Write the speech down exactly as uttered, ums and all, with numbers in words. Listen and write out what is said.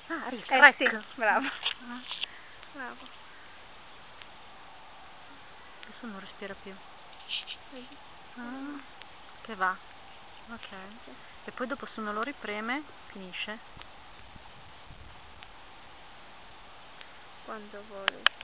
Ah, Rick, Eh rec. sì, bravo. Ah. Bravo. Adesso non respira più. Vedi? Ah, che va. Ok. E poi dopo se uno lo ripreme, finisce. Quando vuoi.